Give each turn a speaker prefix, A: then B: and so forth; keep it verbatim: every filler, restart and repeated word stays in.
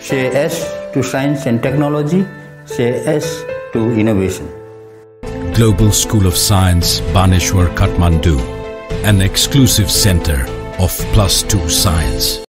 A: Say yes to science and technology. Say yes to innovation.
B: Global School of Science, Baneshwor, Kathmandu, an exclusive center of plus two science.